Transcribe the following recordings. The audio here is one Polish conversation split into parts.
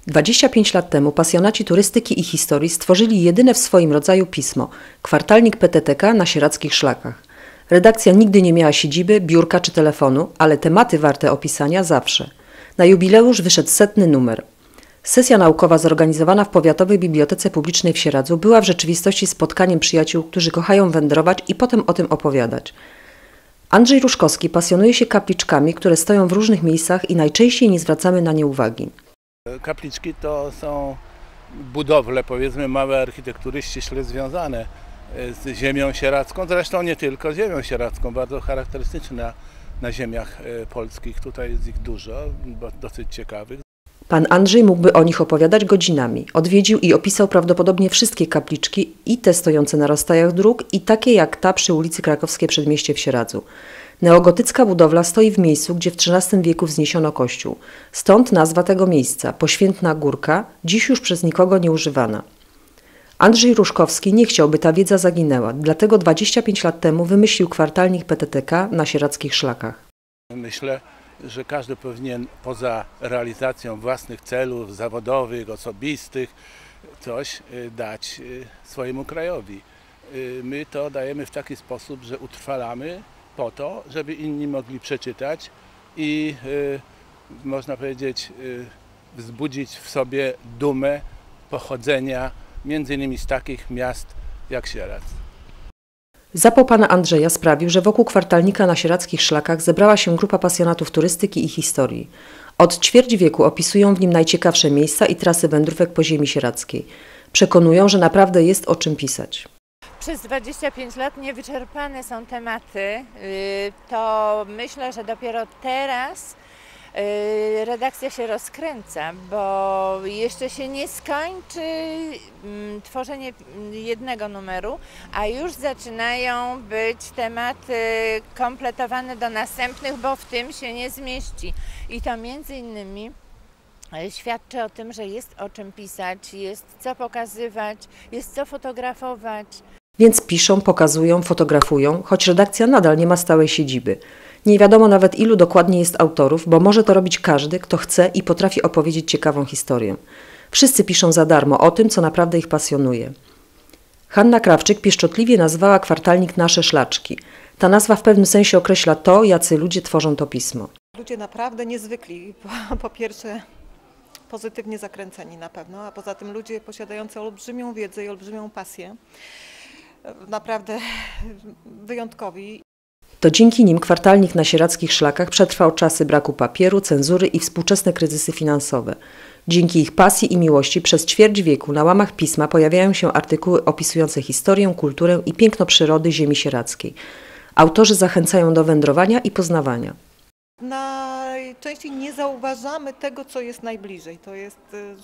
25 lat temu pasjonaci turystyki i historii stworzyli jedyne w swoim rodzaju pismo – kwartalnik PTTK na Sierackich Szlakach. Redakcja nigdy nie miała siedziby, biurka czy telefonu, ale tematy warte opisania zawsze. Na jubileusz wyszedł 100. numer. Sesja naukowa zorganizowana w Powiatowej Bibliotece Publicznej w Sieradzu była w rzeczywistości spotkaniem przyjaciół, którzy kochają wędrować i potem o tym opowiadać. Andrzej Różkowski pasjonuje się kapliczkami, które stoją w różnych miejscach i najczęściej nie zwracamy na nie uwagi. Kapliczki to są budowle, powiedzmy, małe architektury ściśle związane z ziemią sieradzką, zresztą nie tylko z ziemią sieradzką, bardzo charakterystyczne na ziemiach polskich. Tutaj jest ich dużo, dosyć ciekawych. Pan Andrzej mógłby o nich opowiadać godzinami. Odwiedził i opisał prawdopodobnie wszystkie kapliczki, i te stojące na rozstajach dróg, i takie jak ta przy ulicy Krakowskie Przedmieście w Sieradzu. Neogotycka budowla stoi w miejscu, gdzie w XIII wieku wzniesiono kościół. Stąd nazwa tego miejsca, Poświętna Górka, dziś już przez nikogo nie używana. Andrzej Różkowski nie chciał, by ta wiedza zaginęła, dlatego 25 lat temu wymyślił kwartalnik PTTK na Sierackich Szlakach. Myślę, że każdy powinien poza realizacją własnych celów zawodowych, osobistych, coś dać swojemu krajowi. My to dajemy w taki sposób, że utrwalamy po to, żeby inni mogli przeczytać i można powiedzieć wzbudzić w sobie dumę pochodzenia między innymi z takich miast jak Sieradz. Zapał pana Andrzeja sprawił, że wokół kwartalnika na Sierackich Szlakach zebrała się grupa pasjonatów turystyki i historii. Od ćwierć wieku opisują w nim najciekawsze miejsca i trasy wędrówek po ziemi sieradzkiej. Przekonują, że naprawdę jest o czym pisać. Przez 25 lat niewyczerpane są tematy, to myślę, że dopiero teraz redakcja się rozkręca, bo jeszcze się nie skończy tworzenie jednego numeru, a już zaczynają być tematy kompletowane do następnych, bo w tym się nie zmieści. I to między innymi świadczy o tym, że jest o czym pisać, jest co pokazywać, jest co fotografować. Więc piszą, pokazują, fotografują, choć redakcja nadal nie ma stałej siedziby. Nie wiadomo nawet, ilu dokładnie jest autorów, bo może to robić każdy, kto chce i potrafi opowiedzieć ciekawą historię. Wszyscy piszą za darmo o tym, co naprawdę ich pasjonuje. Hanna Krawczyk pieszczotliwie nazwała kwartalnik Nasze Szlaczki. Ta nazwa w pewnym sensie określa to, jacy ludzie tworzą to pismo. Ludzie naprawdę niezwykli. Po pierwsze pozytywnie zakręceni na pewno, a poza tym ludzie posiadający olbrzymią wiedzę i olbrzymią pasję. Naprawdę wyjątkowi. To dzięki nim kwartalnik na Sierackich Szlakach przetrwał czasy braku papieru, cenzury i współczesne kryzysy finansowe. Dzięki ich pasji i miłości przez ćwierć wieku na łamach pisma pojawiają się artykuły opisujące historię, kulturę i piękno przyrody ziemi sieradzkiej. Autorzy zachęcają do wędrowania i poznawania. Najczęściej nie zauważamy tego, co jest najbliżej. To jest,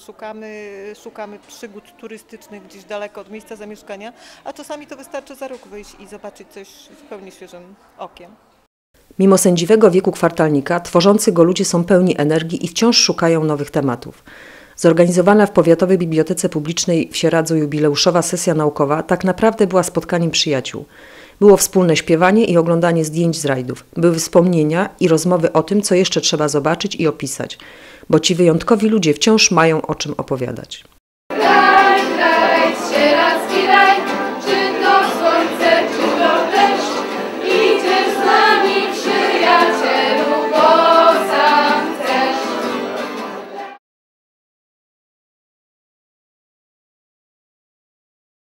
szukamy przygód turystycznych gdzieś daleko od miejsca zamieszkania, a czasami to wystarczy za róg wyjść i zobaczyć coś zupełnie świeżym okiem. Mimo sędziwego wieku kwartalnika, tworzący go ludzie są pełni energii i wciąż szukają nowych tematów. Zorganizowana w Powiatowej Bibliotece Publicznej w Sieradzu jubileuszowa sesja naukowa tak naprawdę była spotkaniem przyjaciół. Było wspólne śpiewanie i oglądanie zdjęć z rajdów. Były wspomnienia i rozmowy o tym, co jeszcze trzeba zobaczyć i opisać, bo ci wyjątkowi ludzie wciąż mają o czym opowiadać.